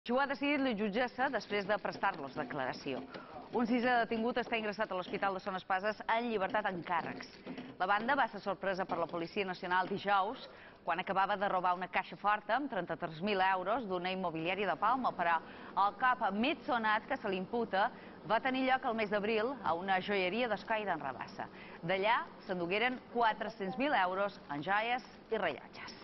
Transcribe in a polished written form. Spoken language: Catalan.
Això ho ha decidit la jutgessa després de prestar-los declaració. Un sisè detingut està ingressat a l'Hospital de Son Espases en llibertat amb càrrecs. La banda va ser sorpresa per la Policia Nacional dijous quan acabava de robar una caixa forta amb 33.000 euros d'una immobiliària de Palma, però el cop mig sonat que se l'imputa va tenir lloc el mes d'abril a una joieria d'Escoi d'en Rabassa. D'allà s'endugueren 400.000 euros en joies i rellotges.